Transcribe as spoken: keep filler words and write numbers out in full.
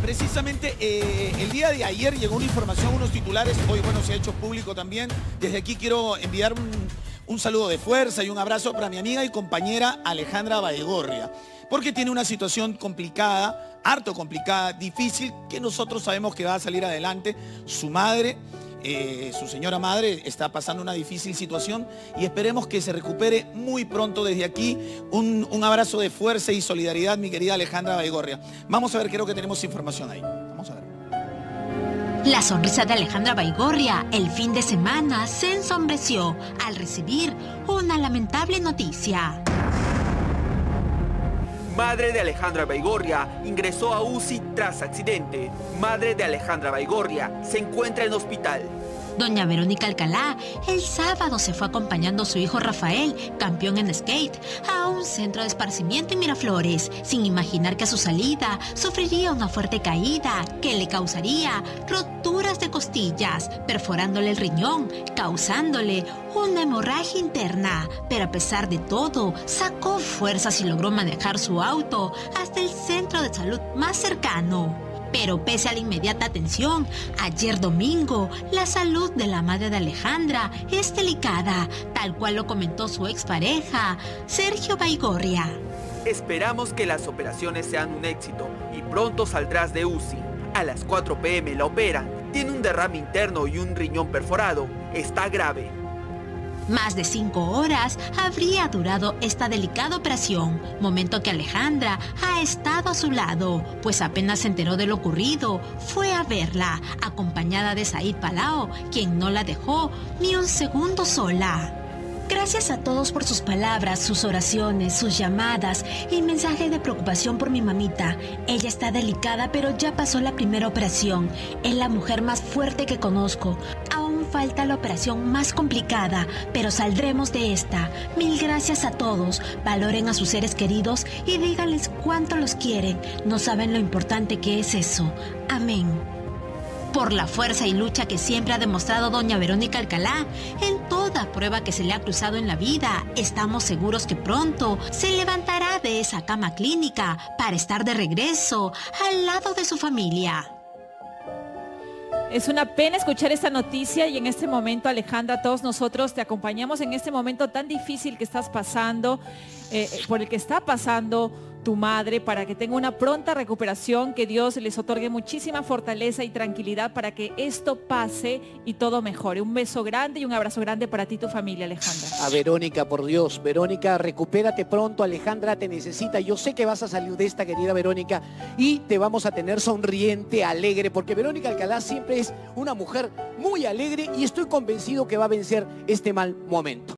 Precisamente eh, el día de ayer llegó una información, unos titulares, hoy bueno se ha hecho público también. Desde aquí quiero enviar un, un saludo de fuerza y un abrazo para mi amiga y compañera Alejandra Baigorria, porque tiene una situación complicada, harto complicada, difícil, que nosotros sabemos que va a salir adelante. Su madre, eh, su señora madre, está pasando una difícil situación y esperemos que se recupere muy pronto. Desde aquí, un, un abrazo de fuerza y solidaridad, mi querida Alejandra Baigorria. Vamos a ver, creo que tenemos información ahí. Vamos a ver. La sonrisa de Alejandra Baigorria el fin de semana se ensombreció al recibir una lamentable noticia. Madre de Alejandra Baigorria ingresó a U C I tras accidente. Madre de Alejandra Baigorria se encuentra en hospital. Doña Verónica Alcalá el sábado se fue acompañando a su hijo Rafael, campeón en skate, a un centro de esparcimiento en Miraflores, sin imaginar que a su salida sufriría una fuerte caída que le causaría roturas de costillas, perforándole el riñón, causándole una hemorragia interna. Pero a pesar de todo, sacó fuerzas y logró manejar su auto hasta el centro de salud más cercano. Pero pese a la inmediata atención, ayer domingo, la salud de la madre de Alejandra es delicada, tal cual lo comentó su expareja, Sergio Baigorria. Esperamos que las operaciones sean un éxito y pronto saldrás de U C I. A las cuatro pe eme la operan, tiene un derrame interno y un riñón perforado. Está grave. Más de cinco horas habría durado esta delicada operación, momento que Alejandra ha estado a su lado, pues apenas se enteró de lo ocurrido, fue a verla, acompañada de Said Palao, quien no la dejó ni un segundo sola. Gracias a todos por sus palabras, sus oraciones, sus llamadas y mensajes de preocupación por mi mamita. Ella está delicada, pero ya pasó la primera operación. Es la mujer más fuerte que conozco. Aún falta la operación más complicada, pero saldremos de esta. Mil gracias a todos. Valoren a sus seres queridos y díganles cuánto los quieren. No saben lo importante que es eso. Amén. Por la fuerza y lucha que siempre ha demostrado doña Verónica Alcalá en toda prueba que se le ha cruzado en la vida, estamos seguros que pronto se levantará de esa cama clínica para estar de regreso al lado de su familia. Es una pena escuchar esta noticia y en este momento, Alejandra, todos nosotros te acompañamos en este momento tan difícil que estás pasando, eh, por el que está pasando tu madre, para que tenga una pronta recuperación, que Dios les otorgue muchísima fortaleza y tranquilidad para que esto pase y todo mejore. Un beso grande y un abrazo grande para ti y tu familia, Alejandra. A Verónica, por Dios, Verónica, recupérate pronto, Alejandra te necesita. Yo sé que vas a salir de esta, querida Verónica, y te vamos a tener sonriente, alegre, porque Verónica Alcalá siempre es una mujer muy alegre y estoy convencido que va a vencer este mal momento.